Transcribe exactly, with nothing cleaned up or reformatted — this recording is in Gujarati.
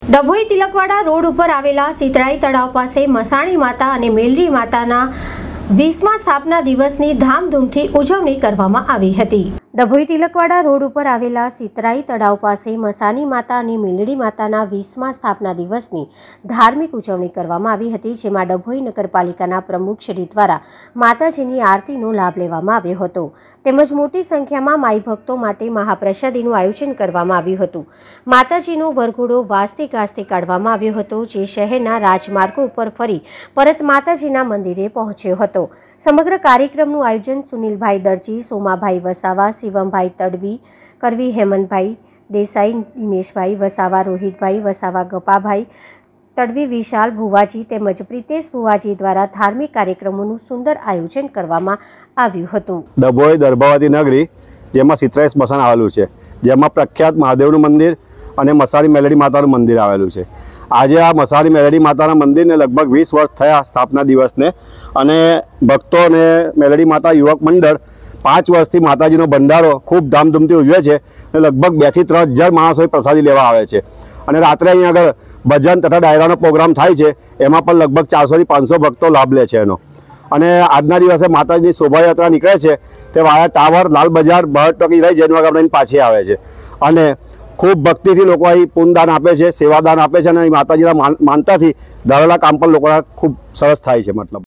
ડભોઈ તિલકવાડા રોડ ઉપર આવેલા સિતરાઈ તળાવ પાસે મસાણી માતા અને મેલડી માતાના વીસમા સ્થાપના દિવસની ધામધૂમથી ઉજવણી કરવામાં આવી હતી। ડભોઈ તિલકવાડા રોડ ઉપર આવેલા સિતરાઈ તળાવ પાસે મસાણી માતા અને મેલડી માતાના વીસમા સ્થાપના દિવસની ધાર્મિક ઉજવણી કરવામાં આવી હતી, જેમાં ડભોઈ નગરપાલિકાના પ્રમુખ શ્રી દ્વારા માતાજીની આરતીનો લાભ લેવામાં આવ્યો હતો, તેમજ મોટી સંખ્યામાં માઈ ભક્તો માટે મહાપ્રસાદીનું આયોજન કરવામાં આવ્યું હતું। માતાજીનો વરઘોડો વાજતે ગાજતે કાઢવામાં આવ્યો હતો, જે શહેરના રાજમાર્ગો ઉપર ફરી પરત માતાજીના મંદિરે પહોંચ્યો હતો। સમગ્ર કાર્યક્રમનું આયોજન સુનિલભાઈ દરજી, સોમાભાઈ વસાવા, શિવમભાઈ તડવી, કરવી હેમંતભાઈ દેસાઈ, દિનેશભાઈ વસાવા, રોહિતભાઈ વસાવા, ગપાભાઈ તડવી, વિશાલ ભુવાજી તેમજ પ્રિતેશ ભુવાજી દ્વારા ધાર્મિક કાર્યક્રમોનું સુંદર આયોજન કરવામાં આવ્યું હતું। ડભોઈ દર્ભાવતી નગરી, જેમાં સિતરાઈ સ્મશાન આવેલું છે, જેમાં પ્રખ્યાત મહાદેવનું મંદિર અને મસાણી મેલડી માતાનું મંદિર આવેલું છે। આજે આ મસાણી મેલડી માતાના મંદિરને લગભગ વીસ વર્ષ થયા સ્થાપના દિવસને, અને ભક્તો અને મેલડી માતા યુવક મંડળ પાંચ વર્ષથી માતાજીનો ભંડારો ખૂબ ધામધૂમથી ઉજવે છે, અને લગભગ બે થી ત્રણ હજાર માણસો પ્રસાદી લેવા આવે છે, અને રાત્રે અહીં આગળ ભજન તથા ડાયરાનો પ્રોગ્રામ થાય છે, એમાં પણ લગભગ ચારસો થી પાંચસો ભક્તો લાભ લે છે એનો। અને આજના દિવસે માતાજીની શોભાયાત્રા નીકળે છે, તે વાયા ટાવર, લાલ બજાર, બહાર ટોકી રહી જૈન વાગા પાછી આવે છે, અને ખૂબ ભક્તિથી લોકો અહીં પુણ્યદાન આપે છે, સેવાદાન આપે છે, અને માતાજીના માનતાથી ધારેલા કામ પણ લોકોના ખૂબ સરસ થાય છે। મતલબ